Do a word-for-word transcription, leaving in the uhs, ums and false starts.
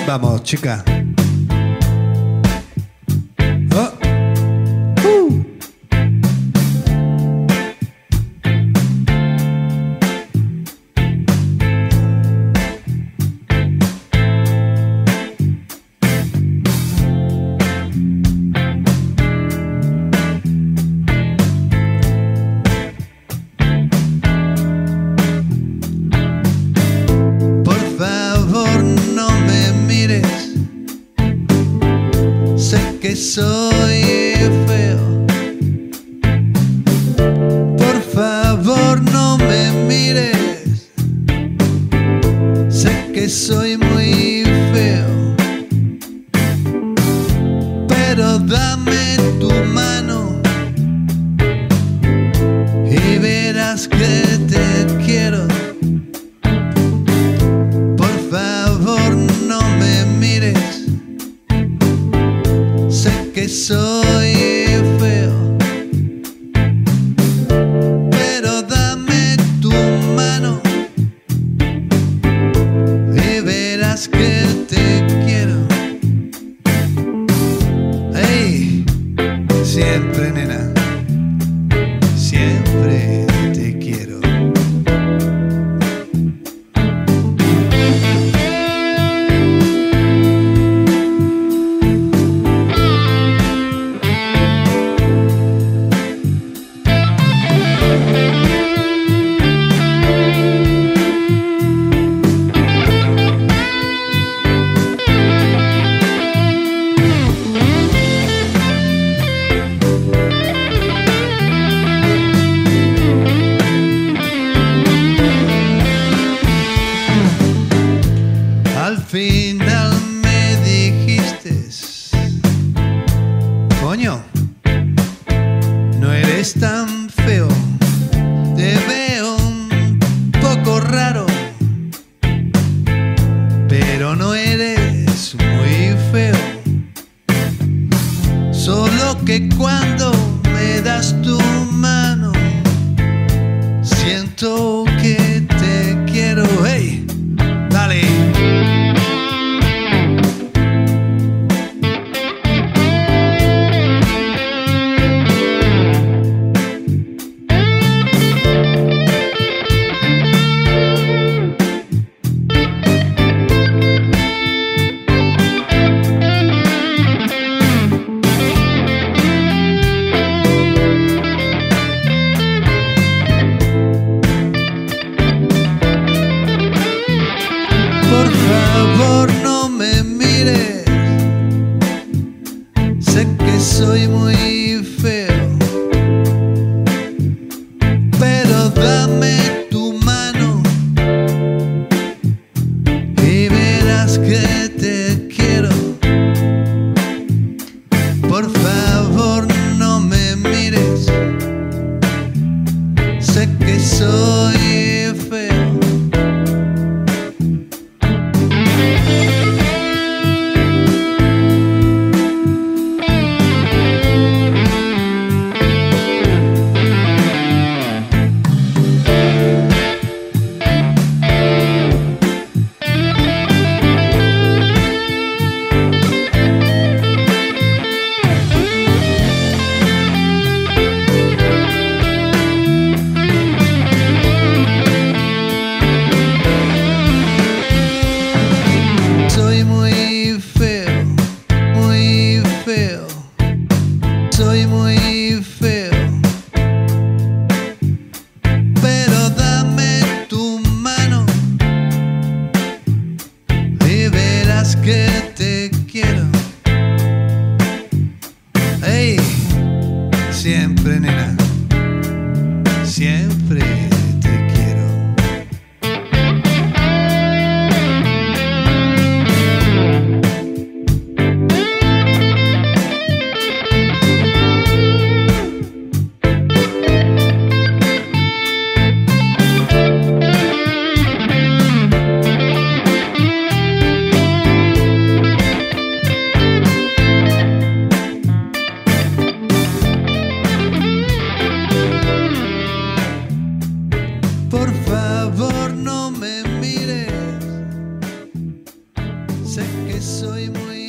Vamos, chica. Oh. Uh. Que soy feo, por favor no me mires, sé que soy muy feo, pero dame tu mano y verás que te quiero. Por favor no me mires, que soy feo, pero dame tu mano y verás que te quiero. Hey, siempre, nena, siempre te quiero. Al final me dijiste, coño, no eres tan feo, te veo un poco raro, pero no eres muy feo, solo que cuando me das tu mano, siento que te quiero. Hey, dale. Por favor no me mires, sé que soy muy feo, pero dame tu mano y verás que te quiero. Por favor no me mires, sé que soy feo. Sé que soy muy